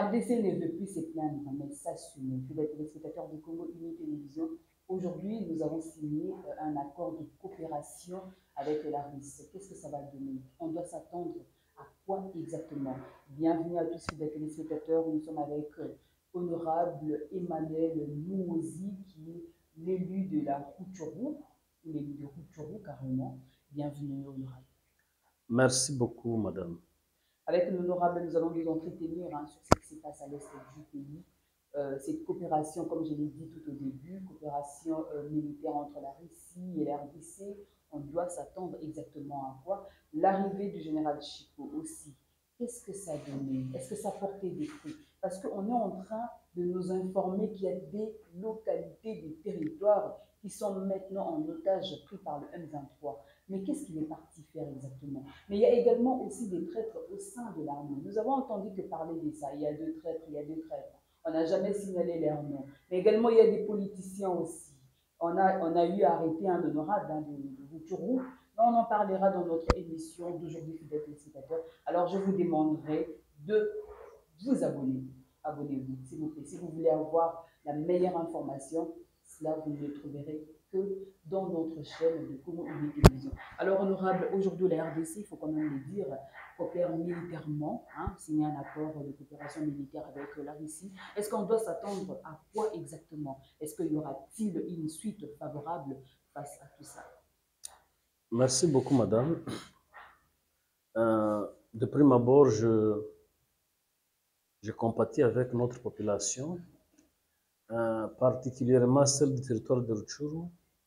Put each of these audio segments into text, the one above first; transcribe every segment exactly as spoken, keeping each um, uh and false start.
R D C ne veut plus se plaindre, mais s'assumer. Puis les téléspectateurs de Congo Uni Télévision, aujourd'hui, nous avons signé un accord de coopération avec la Russie. Qu'est-ce que ça va donner? On doit s'attendre à quoi exactement? Bienvenue à tous les téléspectateurs. Nous sommes avec honorable Emmanuel Mouzi, qui est l'élu de la Rutshuru, l'élu de Rutshuru carrément. Bienvenue, honorable. Merci beaucoup, madame. Avec l'honorable, nous allons nous entretenir hein, sur ce qui se passe à l'est du pays. Euh, cette coopération, comme je l'ai dit tout au début, coopération euh, militaire entre la Russie et la R D C, on doit s'attendre exactement à quoi? L'arrivée du général Chico aussi. Qu'est-ce que ça a donné? Est-ce que ça portait des fruits? Parce qu'on est en train de nous informer qu'il y a des localités, des territoires qui sont maintenant en otage pris par le M vingt-trois. Mais qu'est-ce qu'il est parti faire exactement? Mais il y a également aussi des traîtres au sein de l'armée. Nous avons entendu que parler de ça. Il y a deux traîtres, il y a deux traîtres. On n'a jamais signalé leurs noms. Mais également, il y a des politiciens aussi. On a, on a eu à arrêter un honorable hein, de, de Rutshuru. On en parlera dans notre émission d'aujourd'hui, fidèles téléspectateurs. Alors, je vous demanderai de vous abonner. Abonnez-vous, s'il vous plaît. Si vous voulez avoir la meilleure information, cela, vous ne le trouverez que dans notre chaîne de Congo Uni Télévision. Alors, honorable, aujourd'hui, la R D C, il faut quand même le dire, coopère militairement, hein, signer un accord de coopération militaire avec la Russie. Est-ce qu'on doit s'attendre à quoi exactement? Est-ce qu'il y aura-t-il une suite favorable face à tout ça? Merci beaucoup, madame. Euh, de prime abord, je, je compatis avec notre population, euh, particulièrement celle du territoire de Rutshuru,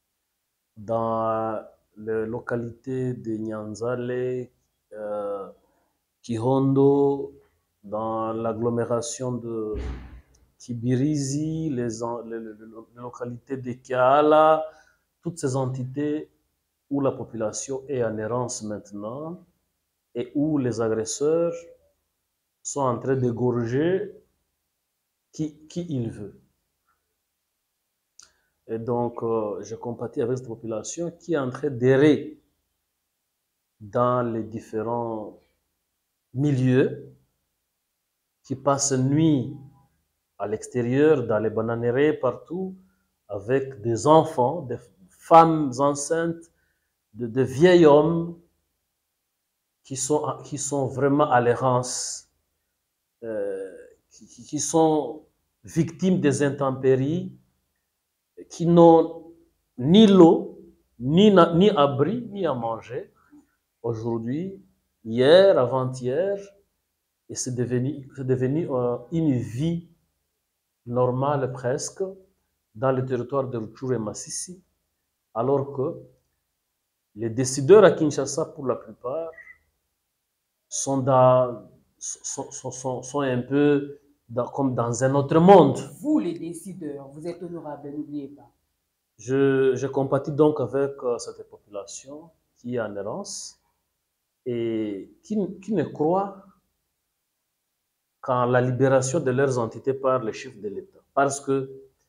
dans les localités de Nyanzale, euh, Kihondo, dans l'agglomération de Kibirizi, les, les, les, les localités de Kiala, toutes ces entités où la population est en errance maintenant et où les agresseurs sont en train d'égorger qui, qui il veut. Et donc, euh, je compatis avec cette population qui est en train d'errer dans les différents milieux, qui passe nuit à l'extérieur, dans les bananeraies, partout, avec des enfants, des femmes enceintes, de, de vieils hommes qui sont, qui sont vraiment à l'errance, euh, qui, qui sont victimes des intempéries, qui n'ont ni l'eau, ni, ni abri, ni à manger. Aujourd'hui, hier, avant-hier, et c'est devenu, c'est devenu euh, une vie normale presque dans le territoire de Rutshuru et Masisi, alors que les décideurs à Kinshasa, pour la plupart, sont, dans, sont, sont, sont un peu dans, comme dans un autre monde. Vous, les décideurs, vous êtes honorables, n'oubliez pas. Je, je compatis donc avec euh, cette population qui est en errance et qui, qui ne croit qu'en la libération de leurs entités par les chefs de l'État. Parce que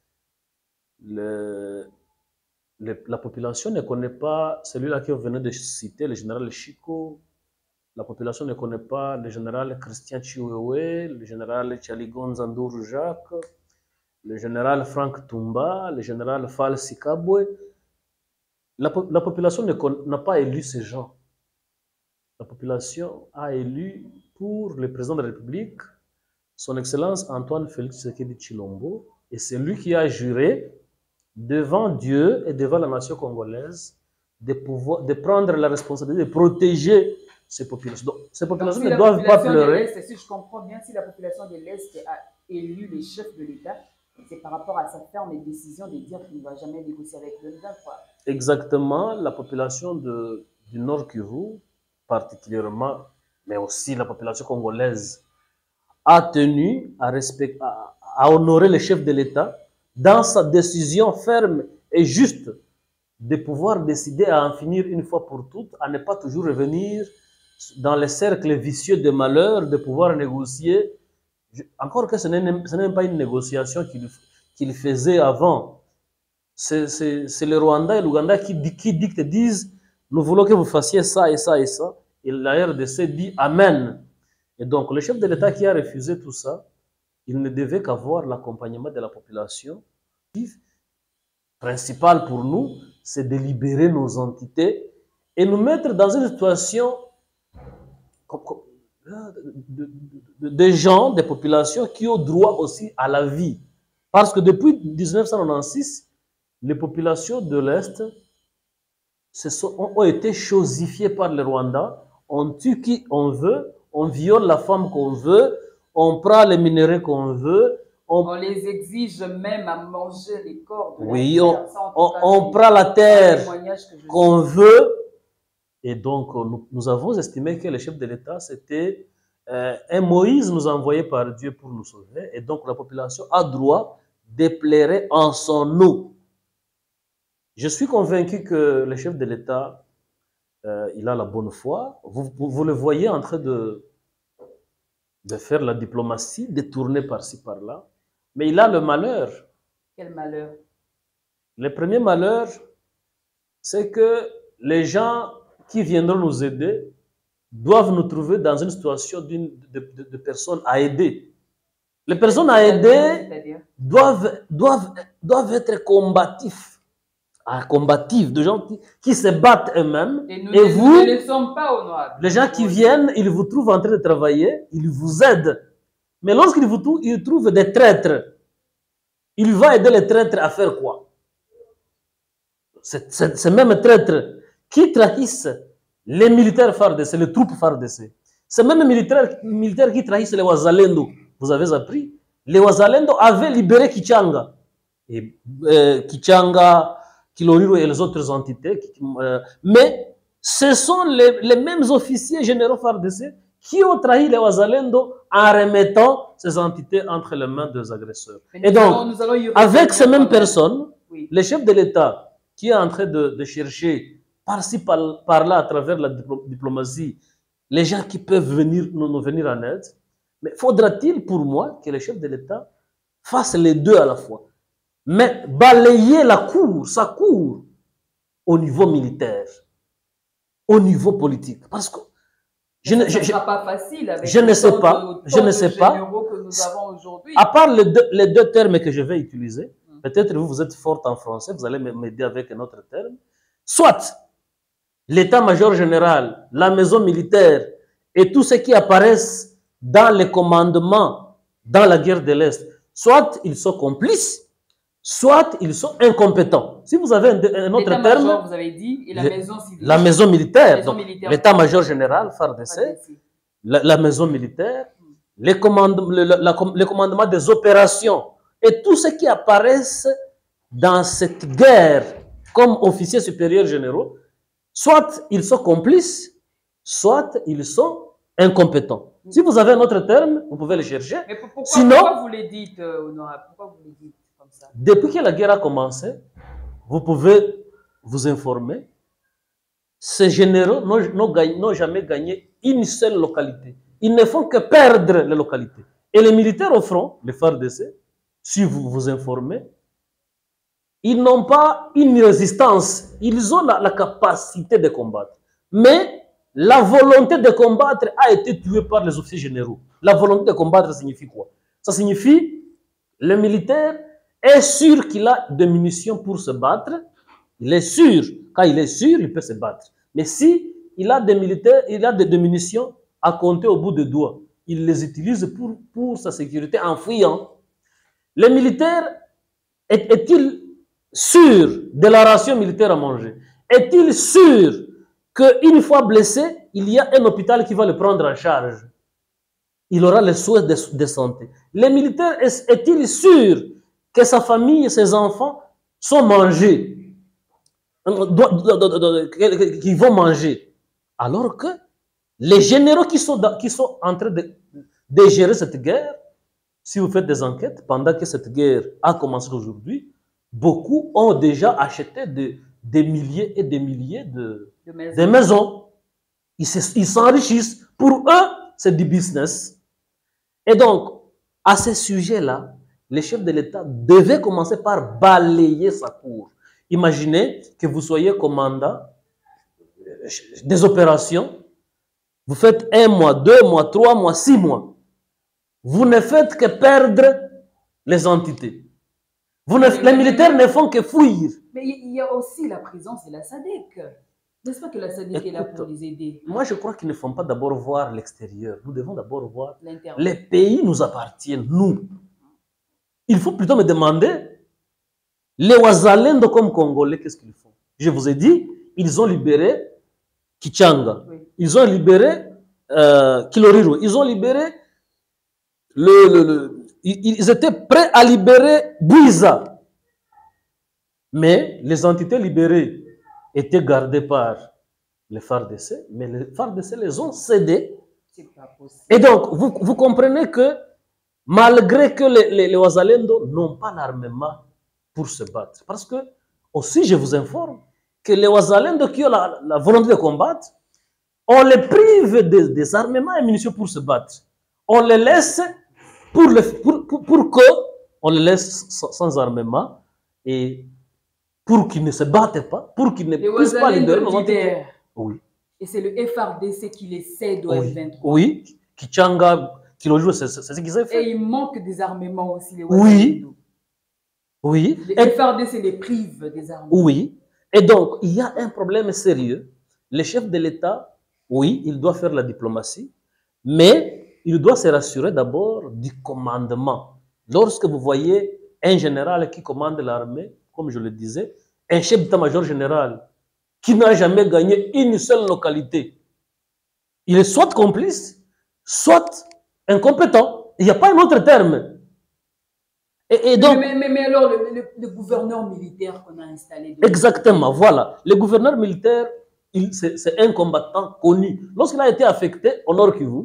le, le, la population ne connaît pas celui-là que vous venez de citer, le général Chico. La population ne connaît pas le général Christian Chiwewe, le général Chaligon Zandour Jacques, le général Frank Tumba, le général Fall Sikabwe. La, la population n'a pas élu ces gens. La population a élu pour le président de la République son Excellence Antoine Félix Tshisekedi Tshilombo, et c'est lui qui a juré devant Dieu et devant la nation congolaise de, pouvoir, de prendre la responsabilité de protéger ces populations. Donc, ces populations Donc, si ne doivent pas pleurer. Si je comprends bien, si la population de l'Est a élu les chefs de l'État, c'est par rapport à sa ferme décision de dire qu'il ne va jamais négocier avec le M vingt-trois. Exactement, la population de, du Nord Kivu, particulièrement, mais aussi la population congolaise, a tenu à, respect, à, à honorer le chef de l'État dans sa décision ferme et juste de pouvoir décider à en finir une fois pour toutes, à ne pas toujours revenir dans les cercles vicieux de malheur, de pouvoir négocier. Encore que ce n'est même pas une négociation qu'il qu'il faisait avant. C'est le Rwanda et l'Ouganda qui, qui dictent, disent, nous voulons que vous fassiez ça et ça et ça. Et la R D C dit, Amen. Et donc, le chef de l'État qui a refusé tout ça il ne devait qu'avoir l'accompagnement de la population. Le principal pour nous, c'est de libérer nos entités et nous mettre dans une situation de, de, de, de gens, des populations qui ont droit aussi à la vie. Parce que depuis mille neuf cent quatre-vingt-seize, les populations de l'Est se sont, ont été chosifiées par le Rwanda. On tue qui on veut, on viole la femme qu'on veut, on prend les minéraux qu'on veut. On, on les exige même à manger les corps de oui, la terre. On, on, on prend la terre qu'on veut. Et donc, nous, nous avons estimé que le chef de l'État, c'était euh, un Moïse nous envoyé par Dieu pour nous sauver. Et donc, la population a droit de pleurer en son nom. Je suis convaincu que le chef de l'État, euh, il a la bonne foi. Vous, vous, vous le voyez en train de, de faire la diplomatie, de tourner par-ci, par-là. Mais il a le malheur. Quel malheur? Le premier malheur, c'est que les gens qui viendront nous aider doivent nous trouver dans une situation de, de, de personnes à aider. Les personnes à aider doivent, doivent, doivent être combatifs, combatifs, de gens qui, qui se battent eux-mêmes. Et, nous et ne, vous, nous ne les sommes pas honorables. Les gens qui viennent, ils vous trouvent en train de travailler, ils vous aident. Mais lorsqu'ils vous trouvent, ils trouvent des traîtres. Il va aider les traîtres à faire quoi? Ces mêmes traîtres qui trahissent les militaires F A R D C, les troupes F A R D C. Ces mêmes militaires, militaires qui trahissent les Wazalendo. Vous avez appris? Les Wazalendo avaient libéré Kichanga. Et, euh, Kichanga, Kiloriro et les autres entités. Euh, mais ce sont les, les mêmes officiers généraux F A R D C qui ont trahi les Wazalendo en remettant ces entités entre les mains des agresseurs. Et donc, allons, nous allons avec ces mêmes personnes, oui. Le chef de l'État qui est en train de, de chercher par-ci, par, par-là, à travers la diplomatie, les gens qui peuvent venir, nous, nous venir en aide. Mais faudra-t-il pour moi que le chef de l'État fasse les deux à la fois? Mais balayer la cour, sa cour, au niveau militaire, au niveau politique. Parce que je ne, je, je, pas facile avec je ne sais pas, je ne sais pas. Que nous avons aujourd'hui. À part les deux, les deux termes que je vais utiliser, hum. Peut-être vous, vous êtes forte en français, vous allez m'aider avec un autre terme. Soit l'état-major général, la maison militaire et tout ce qui apparaissent dans les commandements dans la guerre de l'Est, soit ils sont complices, soit ils sont incompétents. Si vous avez un, un autre terme, vous avez dit, et la, le, maison civile. la maison militaire, l'état-major général, F A R D C, la, la maison militaire, les, commande, le, la, les commandements des opérations et tout ce qui apparaissent dans cette guerre comme officiers supérieurs généraux, soit ils sont complices, soit ils sont incompétents. Si vous avez un autre terme, vous pouvez le chercher. Mais pourquoi, Sinon, pourquoi vous le dites, euh, Honorable? Pourquoi vous le dites comme ça? Depuis que la guerre a commencé, vous pouvez vous informer. Ces généraux n'ont jamais gagné une seule localité. Ils ne font que perdre les localités. Et les militaires au front, les F A R D C, si vous vous informez, ils n'ont pas une résistance. Ils ont la, la capacité de combattre. Mais la volonté de combattre a été tuée par les officiers généraux. La volonté de combattre signifie quoi? Ça signifie le militaire est sûr qu'il a des munitions pour se battre. Il est sûr. Quand il est sûr, il peut se battre. Mais si il a des militaires, il a des, des munitions à compter au bout des doigts, il les utilise pour, pour sa sécurité en fuyant. Le militaire, est, est-il sûr de la ration militaire à manger? Est-il sûr qu'une fois blessé, il y a un hôpital qui va le prendre en charge? Il aura les soins de, de santé. Le militaire, est, est-il sûr que sa famille et ses enfants sont mangés, qu'ils vont manger? Alors que les généraux qui sont, dans, qui sont en train de, de gérer cette guerre, si vous faites des enquêtes, pendant que cette guerre a commencé aujourd'hui, beaucoup ont déjà acheté de, des milliers et des milliers de, de maisons. De maisons. Ils s'enrichissent. Pour eux, c'est du business. Et donc, à ce sujet-là, les chefs de l'État devaient commencer par balayer sa cour. Imaginez que vous soyez commandant des opérations. Vous faites un mois, deux mois, trois mois, six mois. vous ne faites que perdre les entités. Vous ne, les militaires ne font que fuir. Mais il y a aussi la présence de la S A D C. N'est-ce pas que la S A D C Écoute, est là pour les aider? Moi, je crois qu'ils ne font pas d'abord voir l'extérieur. Nous devons d'abord voir les pays nous appartiennent, nous. Il faut plutôt me demander, les Wazalendo comme Congolais, qu'est-ce qu'ils font? Je vous ai dit, ils ont libéré Kichanga. Oui. Ils ont libéré euh, Kiloriro. Ils ont libéré le... le, le ils, ils étaient prêts à libérer Bouiza. Mais les entités libérées étaient gardées par les F A R D C, mais les F A R D C les ont cédés. C'est pas possible. Et donc, vous, vous comprenez que malgré que les, les, les Wazalendo n'ont pas l'armement pour se battre, parce que, aussi, je vous informe, que les Wazalendo qui ont la, la volonté de combattre, on les prive des, des armements et munitions pour se battre. On les laisse pour, le, pour, pour, pour que on les laisse sans, sans armement et pour qu'ils ne se battent pas, pour qu'ils ne les puissent pas libérer nos entités. Oui. Et c'est le F R D C qui les cède au oui. M vingt-trois. Oui, Kichanga, Kilojou, c'est ce qu'ils ont fait. Et il manque des armements aussi, les Oui. Oui. Les et... F R D C les prive des armements. Oui. Et donc, il y a un problème sérieux. Le chef de l'État, oui, il doit faire la diplomatie, mais il doit se rassurer d'abord du commandement. Lorsque vous voyez un général qui commande l'armée, comme je le disais, un chef d'état-major général qui n'a jamais gagné une seule localité, il est soit complice, soit incompétent. Il n'y a pas un autre terme. Et, et donc, mais, mais, mais alors, le, le, le gouverneur militaire qu'on a installé... Exactement, voilà. Le gouverneur militaire, c'est un combattant connu. Lorsqu'il a été affecté au Nord Kivu,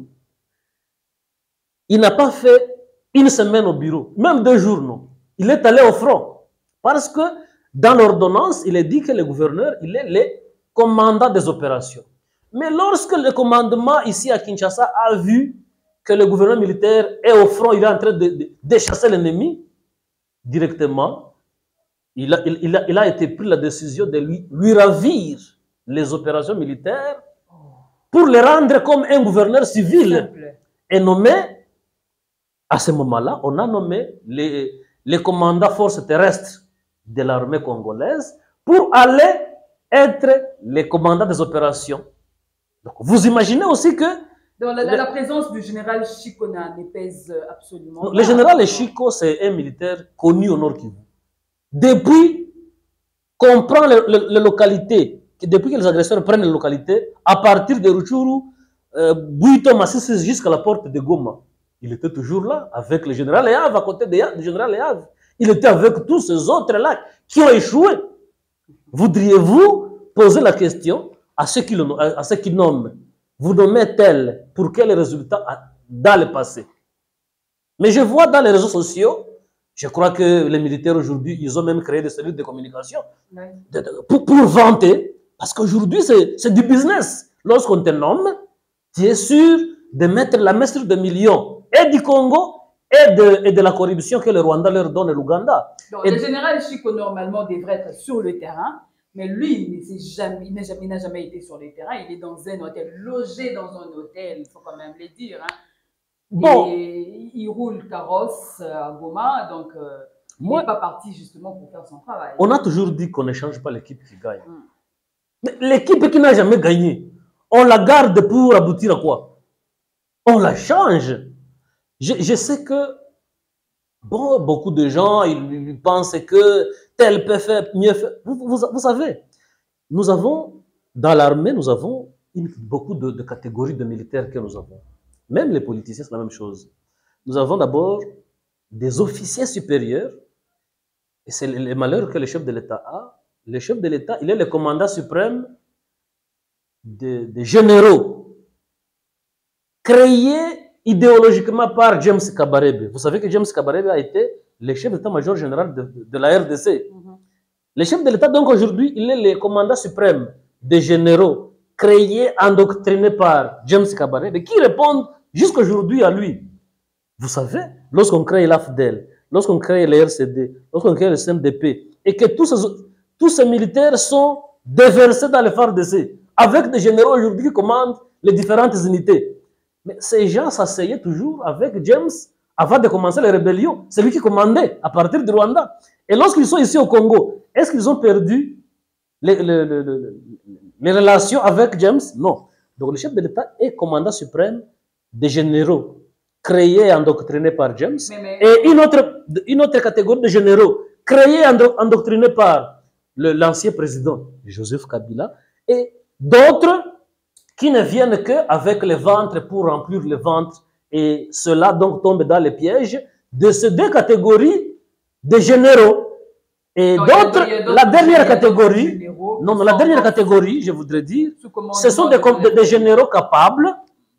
il n'a pas fait une semaine au bureau, même deux jours, non. Il est allé au front. Parce que dans l'ordonnance, il est dit que le gouverneur, il est le commandant des opérations. Mais lorsque le commandement ici à Kinshasa a vu que le gouverneur militaire est au front, il est en train de, de, de chasser l'ennemi, directement, il a, il, il, a, il a été pris la décision de lui, lui ravir les opérations militaires pour le rendre comme un gouverneur civil. Et nommé, à ce moment-là, on a nommé les, les commandants forces terrestres de l'armée congolaise pour aller être les commandants des opérations. Donc, vous imaginez aussi que... Donc, la, la, la présence du général Chikona ne pèse absolument pas. Le général Chiko, c'est un militaire connu au Nord Kivu. Depuis qu'on prend les, les, les localités, depuis que les agresseurs prennent les localités, à partir de Rutshuru, euh, Buito Massissi jusqu'à la porte de Goma, il était toujours là, avec le général Léave, à côté du général Léave. Il était avec tous ces autres-là qui ont échoué. Voudriez-vous poser la question à ceux qui, le, à ceux qui nomment? Vous nommez tel pour quel résultat dans le passé? Mais je vois dans les réseaux sociaux, je crois que les militaires aujourd'hui, ils ont même créé des cellules de communication oui. de, de, pour, pour vanter, parce qu'aujourd'hui, c'est du business. Lorsqu'on te nomme, tu es sûr de mettre la main sur des millions, et du Congo, et de, et de la corruption que le Rwanda leur donne et l'Ouganda. Le général Chiko, normalement, devrait être sur le terrain, mais lui, il jamais, il n'a jamais, jamais été sur le terrain. Il est dans un hôtel, logé dans un hôtel, il faut quand même le dire. Hein. Bon. Et il roule carrosse à Goma, donc euh, moi, il n'est pas parti justement pour faire son travail. On a toujours dit qu'on ne change pas l'équipe qui gagne. Hum. Mais l'équipe qui n'a jamais gagné, on la garde pour aboutir à quoi? On la change. Je, je sais que bon, beaucoup de gens ils, ils pensent que tel peut faire mieux faire. Vous, vous, vous savez, nous avons dans l'armée, nous avons une, beaucoup de, de catégories de militaires que nous avons. Même les politiciens, c'est la même chose. Nous avons d'abord des officiers supérieurs, et c'est le, le malheur que le chef de l'État a. Le chef de l'État, il est le commandant suprême des, des généraux créés idéologiquement par James Kabarebe. Vous savez que James Kabarebe a été le chef d'état-major général de, de, de la R D C. Mm-hmm. Le chef de l'État, donc aujourd'hui, il est le commandant suprême des généraux créés, endoctrinés par James Kabarebe, qui répondent jusqu'aujourd'hui à lui. Vous savez, lorsqu'on crée l'A F D E L, lorsqu'on crée le R C D, lorsqu'on crée le C N D P, et que tous ces, tous ces militaires sont déversés dans le F A R D C, avec des généraux aujourd'hui qui commandent les différentes unités. Mais ces gens s'asseyaient toujours avec James avant de commencer les rébellions. C'est lui qui commandait à partir du Rwanda. Et lorsqu'ils sont ici au Congo, est-ce qu'ils ont perdu les, les, les, les, les relations avec James? Non. Donc le chef de l'État est commandant suprême des généraux créés et endoctrinés par James. Mais, mais... Et une autre, une autre catégorie de généraux créés et endoctrinés par l'ancien président Joseph Kabila. Et d'autres qui ne viennent qu'avec le ventre pour remplir le ventre. Et cela donc tombe dans les pièges de ces deux catégories de généraux. Et d'autres, la dernière catégorie, non, non, la dernière catégorie, je voudrais dire, ce sont des, des, des généraux capables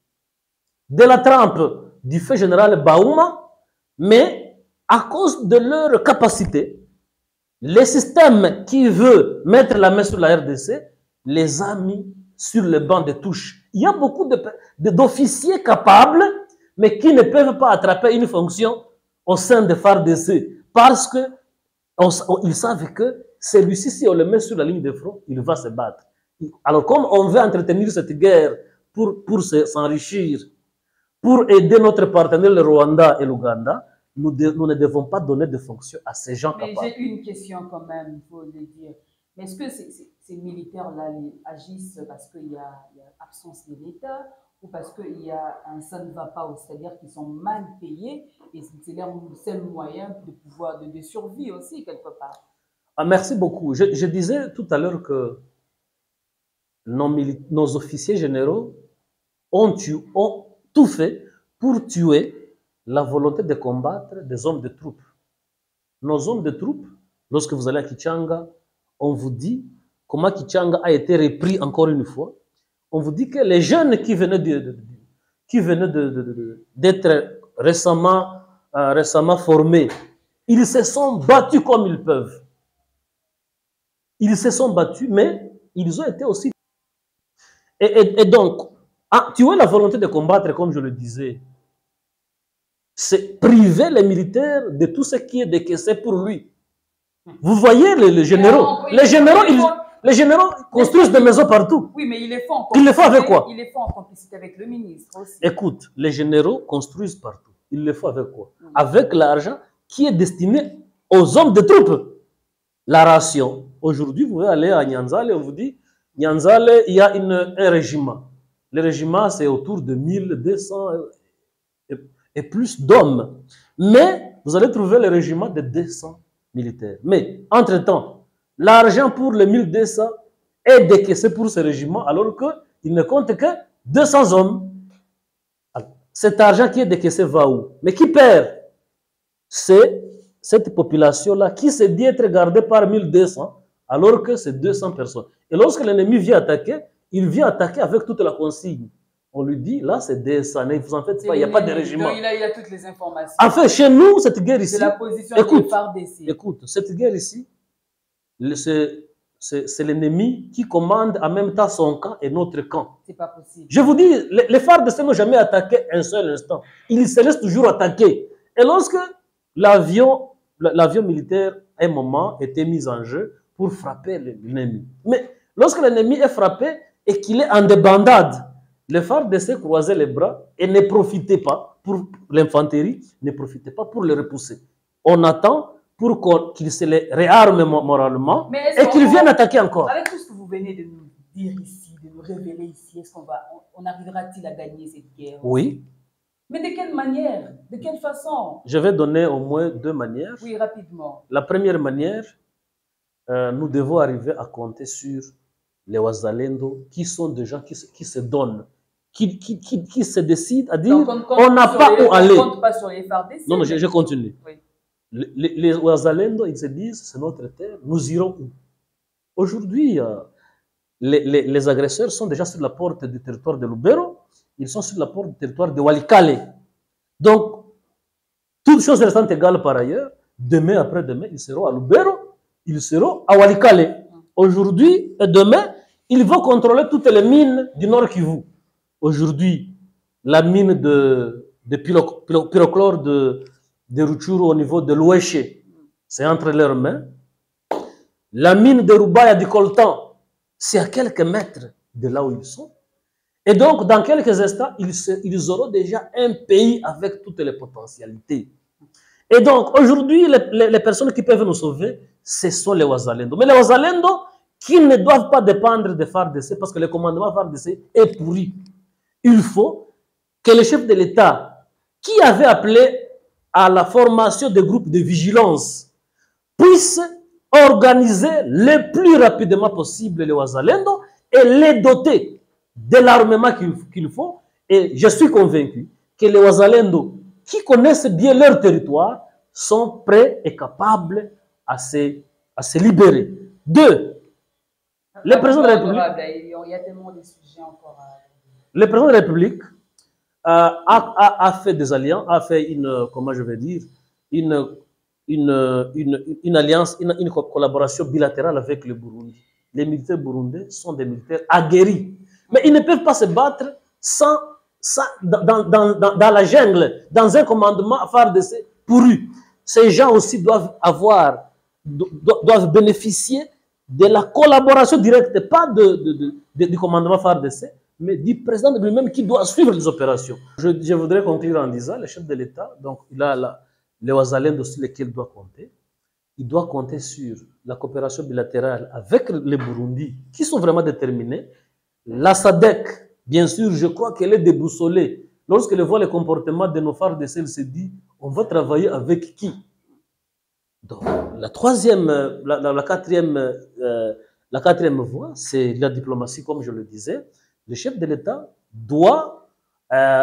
de la trempe du feu général Baouma, mais à cause de leur capacité, le système qui veut mettre la main sur la R D C les a mis sur le banc de touche. Il y a beaucoup d'officiers capables, mais qui ne peuvent pas attraper une fonction au sein de F A R D C, parce que on, on, ils savent que celui-ci, si on le met sur la ligne de front, il va se battre. Alors, comme on veut entretenir cette guerre pour, pour s'enrichir, pour aider notre partenaire, le Rwanda et l'Ouganda, nous, nous ne devons pas donner de fonction à ces gens Mais capables. J'ai une question quand même, il faut le dire. Mais est-ce que ces, ces, ces militaires-là agissent parce qu'il y, y a absence de l'État ou parce qu'il y a un ça ne va pas, c'est-à-dire qu'ils sont mal payés et c'est leur seul moyen de pouvoir, de, de survie aussi quelque part? Ah, merci beaucoup. Je, je disais tout à l'heure que nos, nos officiers généraux ont, tué, ont tout fait pour tuer la volonté de combattre des hommes de troupes. Nos hommes de troupes, lorsque vous allez à Kichanga, on vous dit comment Kichanga a été repris encore une fois. On vous dit que les jeunes qui venaient de, de, de qui venaient de, de, de, d'être récemment, euh, récemment formés, ils se sont battus comme ils peuvent. Ils se sont battus, mais ils ont été aussi... Et, et, et donc, ah, tu vois la volonté de combattre, comme je le disais, c'est priver les militaires de tout ce qui est décaissé pour lui. Vous voyez les, les généraux, les généraux, ils, les généraux construisent des maisons partout. Oui, mais ils les font en complicité. Ils les font avec quoi? Ils les font en complicité avec le ministre aussi. Écoute, les généraux construisent partout. Ils le font avec quoi? Mmh. Avec l'argent qui est destiné aux hommes de troupes. La ration. Aujourd'hui, vous pouvez aller à Nyanzale et on vous dit, Nyanzale, il y a une, un régiment. Le régiment, c'est autour de mille deux cents et, et plus d'hommes. Mais vous allez trouver le régiment de deux cents militaires. Mais, entre-temps, l'argent pour les mille deux cents est décaissé pour ce régiment, alors qu'il ne compte que deux cents hommes. Alors, cet argent qui est décaissé va où? Mais qui perd? C'est cette population-là qui se dit être gardée par mille deux cents, alors que c'est deux cents personnes. Et lorsque l'ennemi vient attaquer, il vient attaquer avec toute la consigne. On lui dit, là, c'est deux cents, ne vous en faites pas, il n'y a pas de régiment. Il a, il a toutes les informations. En fait, chez nous, cette guerre ici... C'est la position écoute, de F A R D C. Écoute, cette guerre ici, c'est l'ennemi qui commande en même temps son camp et notre camp. C'est pas possible. Je vous dis, les, les F A R D C n'ont jamais attaqué un seul instant. Ils se laissent toujours attaquer. Et lorsque l'avion, l'avion militaire, à un moment, était mis en jeu pour frapper l'ennemi. Mais lorsque l'ennemi est frappé et qu'il est en débandade, les F A R D C croisaient les bras et ne profitaient pas pour l'infanterie, ne profitaient pas pour le repousser. On attend pour qu'ils se les réarment moralement et qu'ils viennent attaquer encore. Avec tout ce que vous venez de nous dire ici, de nous révéler ici, est-ce qu'on va, on arrivera-t-il à gagner cette guerre? Oui. Mais de quelle manière? De quelle façon? Je vais donner au moins deux manières. Oui, rapidement. La première manière, euh, nous devons arriver à compter sur les Wazalendo, qui sont des gens qui, qui se donnent, qui, qui, qui, qui se décident à dire on n'a pas où aller. On ne compte pas sur les F A R D C. Non, non, je, je continue. Oui. Les, les Wazalendo, ils se disent c'est notre terre, nous irons où? Aujourd'hui, euh, les, les, les agresseurs sont déjà sur la porte du territoire de Lubero, ils sont sur la porte du territoire de Walikale. Donc, toutes choses restant égales par ailleurs, demain après-demain, ils seront à Lubero, ils seront à Walikale. Aujourd'hui et demain, ils vont contrôler toutes les mines du Nord Kivu. Aujourd'hui, la mine de, de pyrochlore de, de Rutshuru au niveau de l'Ouéché, c'est entre leurs mains. La mine de Rubaya du Coltan, c'est à quelques mètres de là où ils sont. Et donc, dans quelques instants, ils, se, ils auront déjà un pays avec toutes les potentialités. Et donc, aujourd'hui, les, les, les personnes qui peuvent nous sauver, ce sont les Wazalendo. Mais les Wazalendo qui ne doivent pas dépendre des F A R D C parce que le commandement F A R D C est pourri. Il faut que le chef de l'État, qui avait appelé à la formation des groupes de vigilance, puisse organiser le plus rapidement possible les Wazalendo et les doter de l'armement qu'il qu'il faut. Et je suis convaincu que les Wazalendo qui connaissent bien leur territoire sont prêts et capables à se, à se libérer. Deux, le président de la République, il y a tellement de sujets encore à... le président de la République euh, a, a, a fait des alliances, a fait une, comment je vais dire, une, une, une, une alliance, une, une collaboration bilatérale avec le Burundi. Les militaires burundais sont des militaires aguerris, mais ils ne peuvent pas se battre sans, sans dans, dans, dans, dans la jungle, dans un commandement F A R D C pourru. Ces gens aussi doivent avoir, doivent bénéficier de la collaboration directe, pas de, de, de, de, du commandement F A R D C, mais du président de lui-même qui doit suivre les opérations. Je, je voudrais conclure en disant, le chef de l'État, donc il a la, les Wazalendo sur lesquels il doit compter. Il doit compter sur la coopération bilatérale avec les Burundi, qui sont vraiment déterminés. La S A D C, bien sûr, je crois qu'elle est déboussolée. Lorsqu'elle voit le comportement de nos F A R D C, elle se dit, on va travailler avec qui? Donc, la troisième, la, la, la quatrième, euh, la quatrième voie, c'est la diplomatie, comme je le disais. Le chef de l'État doit, euh,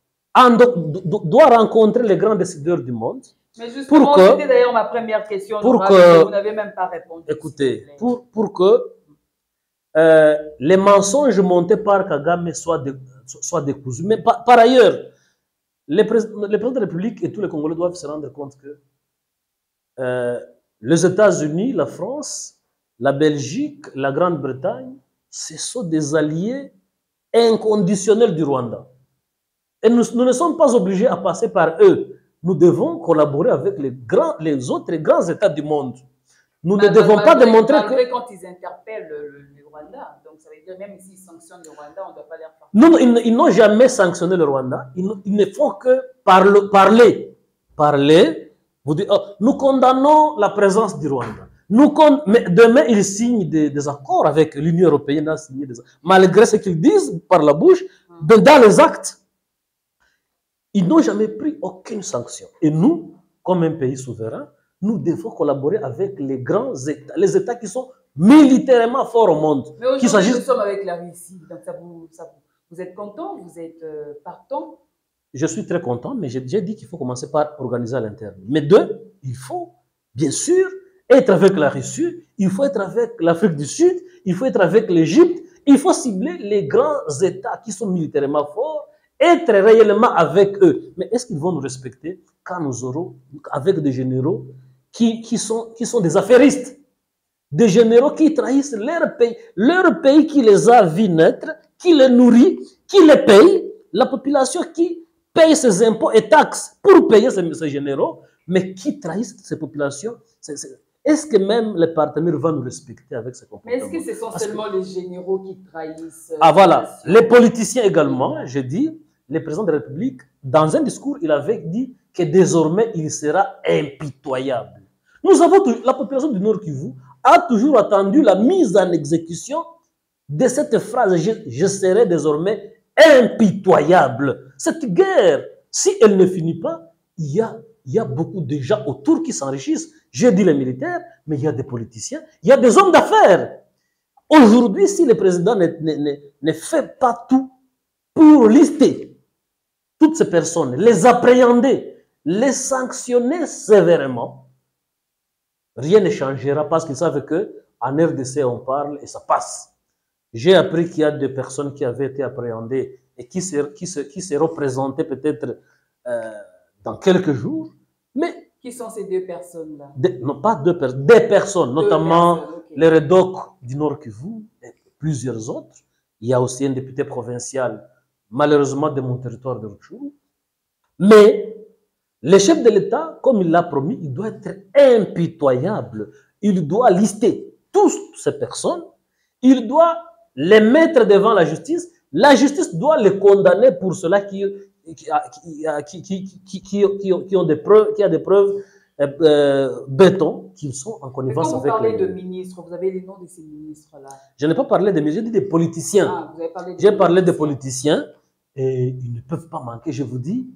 doit rencontrer les grands décideurs du monde. Mais justement, c'était d'ailleurs ma première question. Pour que, vous n'avez même pas répondu. Écoutez, pour, pour que euh, les mensonges montés par Kagame soient, de, soient décousus. Mais par, par ailleurs, les présidents, les présidents de la République et tous les Congolais doivent se rendre compte que Euh, les États-Unis, la France, la Belgique, la Grande-Bretagne, ce sont des alliés inconditionnels du Rwanda. Et nous, nous ne sommes pas obligés à passer par eux. Nous devons collaborer avec les, grands, les autres grands États du monde. Nous mais ne devons malgré, pas démontrer malgré que... quand ils interpellent le, le, le Rwanda, donc ça veut dire même s'ils sanctionnent le Rwanda, on ne doit pas leur faire... Non, ils, ils n'ont jamais sanctionné le Rwanda. Ils, ils ne font que parle, parler. Parler. Vous dites, oh, nous condamnons la présence du Rwanda. Nous con... Mais demain, ils signent des, des accords avec l'Union européenne. A signé des... Malgré ce qu'ils disent par la bouche, de, dans les actes, ils n'ont jamais pris aucune sanction. Et nous, comme un pays souverain, nous devons collaborer avec les grands États, les États qui sont militairement forts au monde. Mais aujourd'hui, nous sommes avec la Russie. Donc, ça vous, ça vous, vous êtes content? Vous êtes euh, partant? Je suis très content, mais j'ai dit qu'il faut commencer par organiser à l'interne. Mais deux, il faut, bien sûr, être avec la Russie, il faut être avec l'Afrique du Sud, il faut être avec l'Égypte, il faut cibler les grands États qui sont militairement forts, être réellement avec eux. Mais est-ce qu'ils vont nous respecter quand nous aurons avec des généraux qui, qui, sont, qui sont des affairistes, des généraux qui trahissent leur pays, leur pays qui les a vus naître, qui les nourrit, qui les paye, la population qui paye ses impôts et taxes pour payer ces, ces généraux, mais qui trahissent ces populations. Est-ce que même les partenaires vont nous respecter avec ces comportements? Mais est-ce que ce sont Parce seulement que... les généraux qui trahissent? Ah voilà, les politiciens également, j'ai dit, le président de la République, dans un discours, il avait dit que désormais, il sera impitoyable. Nous avons, la population du Nord Kivu a toujours attendu la mise en exécution de cette phrase, je, je serai désormais impitoyable. Cette guerre, si elle ne finit pas, il y a, il y a beaucoup de gens autour qui s'enrichissent. J'ai dit les militaires, mais il y a des politiciens, il y a des hommes d'affaires. Aujourd'hui, si le président ne, ne, ne, ne fait pas tout pour lister toutes ces personnes, les appréhender, les sanctionner sévèrement, rien ne changera parce qu'ils savent qu'en R D C, on parle et ça passe. J'ai appris qu'il y a des personnes qui avaient été appréhendées et qui se, qui se, qui se représentaient peut-être euh, dans quelques jours. Mais qui sont ces deux personnes-là? Non, pas deux personnes, des personnes, deux notamment personnes, okay. Les Redoc du Nord Kivu et plusieurs autres. Il y a aussi un député provincial, malheureusement de mon territoire de Rutshuru. Mais le chef de l'État, comme il l'a promis, il doit être impitoyable. Il doit lister toutes ces personnes. Il doit les mettre devant la justice, La justice doit les condamner pour cela qui, qui, qui, qui, qui, qui, qui, qui ont des preuves, qui a des preuves euh, euh, béton qu'ils sont en connivence avec les... Quand vous parlez de ministres, vous avez les noms de ces ministres-là? Je n'ai pas parlé de ministres, j'ai dit des politiciens. Ah, vous avez parlé de j'ai parlé des politiciens et ils ne peuvent pas manquer, je vous dis.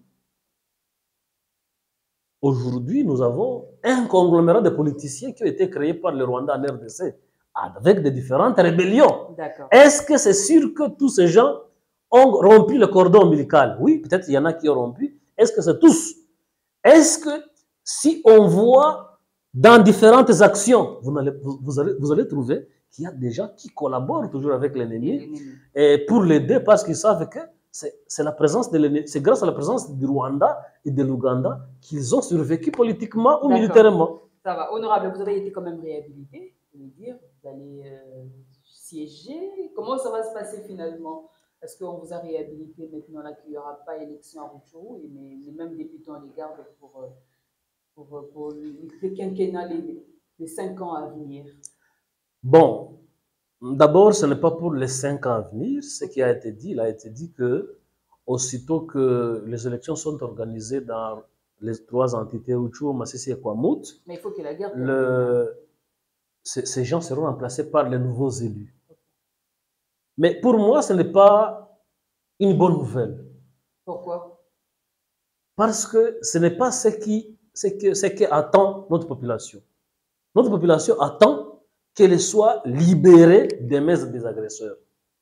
Aujourd'hui, nous avons un conglomérat de politiciens qui ont été créés par le Rwanda en R D C avec des différentes rébellions. Est-ce que c'est sûr que tous ces gens ont rompu le cordon ombilical? Oui, peut-être il y en a qui ont rompu. Est-ce que c'est tous? Est-ce que si on voit dans différentes actions, vous allez, vous, vous allez, vous allez trouver qu'il y a des gens qui collaborent toujours avec l'ennemi et pour l'aider parce qu'ils savent que c'est la présence de l'ennemi, c'est grâce à la présence du Rwanda et de l'Ouganda qu'ils ont survécu politiquement ou militairement. Ça va. Honorable, vous avez été quand même réhabilité, je veux dire, vous allez euh, siéger. Comment ça va se passer finalement? Est-ce qu'on vous a réhabilité maintenant là qu'il n'y aura pas élection à Rutshuru, mais les mêmes députés on les garde pour, pour, pour le quinquennat, les, les cinq ans à venir? Bon, d'abord, ce n'est pas pour les cinq ans à venir. Ce qui a été dit, il a été dit que aussitôt que les élections sont organisées dans les trois entités, Rutshuru, Masisi et Kwamut, mais il faut que la guerre le, ces gens seront remplacés par les nouveaux élus. Mais pour moi, ce n'est pas une bonne nouvelle. Pourquoi? Parce que ce n'est pas ce qui, ce que, ce que attend notre population. Notre population attend qu'elle soit libérée des mains des agresseurs.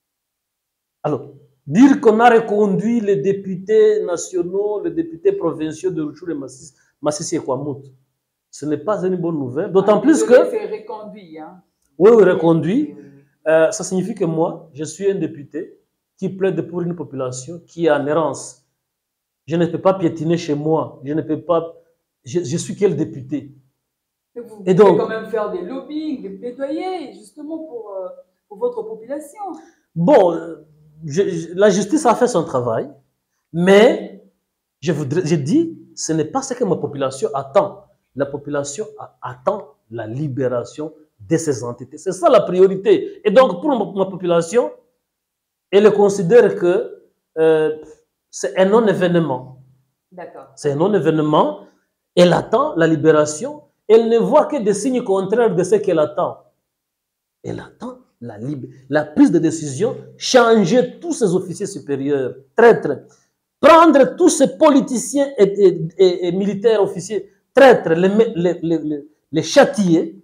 Alors, dire qu'on a reconduit les députés nationaux, les députés provinciaux de Rutshuru et Masisi et Kwamut, ce n'est pas une bonne nouvelle. D'autant ah, plus que... C'est reconduit, hein? Oui, oui, reconduit. Euh, ça signifie que moi, je suis un député qui plaide pour une population qui est en errance. Je ne peux pas piétiner chez moi. Je ne peux pas... Je, je suis quel député? Et vous pouvez donc, quand même faire des lobbying, des plaidoyers, justement pour, euh, pour votre population. Bon, je, je, la justice a fait son travail, mais je, voudrais, je dis, ce n'est pas ce que ma population attend. La population attend la libération de ces entités. C'est ça la priorité. Et donc, pour ma, ma population, elle considère que euh, c'est un non-événement. D'accord. C'est un non-événement. Elle attend la libération. Elle ne voit que des signes contraires de ce qu'elle attend. Elle attend la, la prise de décision, changer tous ces officiers supérieurs, traîtres, prendre tous ces politiciens et, et, et, et militaires officiers, traîtres, les, les, les, les, les châtier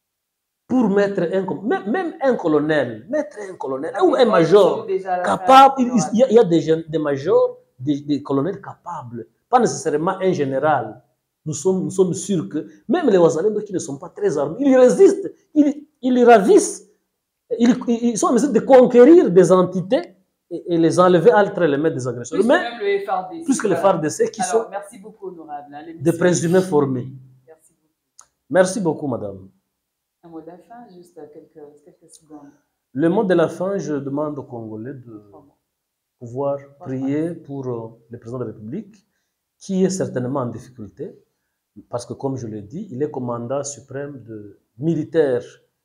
pour mettre un, même, même un colonel, mettre un colonel ou un major capable. Il, il, y a, il y a des, des majors, des, des colonels capables, pas nécessairement un général. Nous sommes, nous sommes sûrs que même les Wazalendo qui ne sont pas très armés, ils résistent, ils, ils ravissent, ils, ils sont en mesure de conquérir des entités et, et les enlever entre les mains des agresseurs. Plus Mais, que le F R D C, plus que voilà. le F R D C qui Alors, sont merci beaucoup, honorable, hein, des présumés formés. Merci beaucoup. Merci beaucoup, madame. Un mot de la fin, juste quelques, quelques secondes. Le mot de la fin, je demande aux Congolais de pouvoir prier pour le président de la République, qui est certainement en difficulté, parce que, comme je l'ai dit, il est commandant suprême de militaires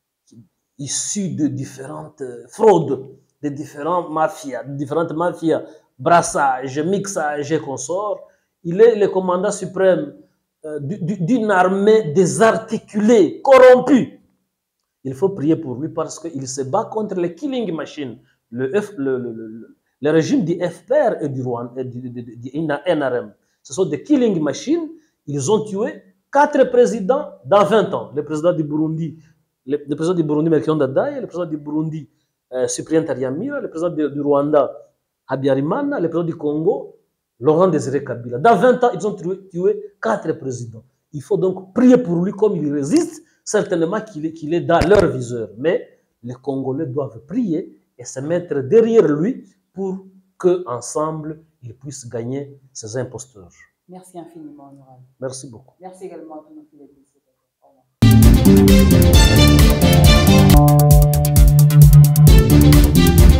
issus de différentes fraudes, de différentes mafias, de différentes mafias, brassage, mixage et consorts. Il est le commandant suprême euh, d'une armée désarticulée, corrompue. Il faut prier pour lui parce qu'il se bat contre les killing machines, le, F, le, le, le, le régime du F P R et du, et du, du, du, du N R M. Ce sont des killing machines. Ils ont tué quatre présidents dans vingt ans. Le président du Burundi, le, le président du Burundi, Melchior Ndadaye, le président du Burundi, euh, Cyprien Taryamira, le président du, du Rwanda, Habyarimana, le président du Congo, Laurent Désiré Kabila. Dans vingt ans, ils ont tué, tué quatre présidents. Il faut donc prier pour lui comme il résiste, certainement qu'il est, qu'il est dans leur viseur. Mais les Congolais doivent prier et se mettre derrière lui pour qu'ensemble, ils puissent gagner ces imposteurs. Merci infiniment, honorable. Merci beaucoup. Merci également à tous nos fidèles. Au revoir.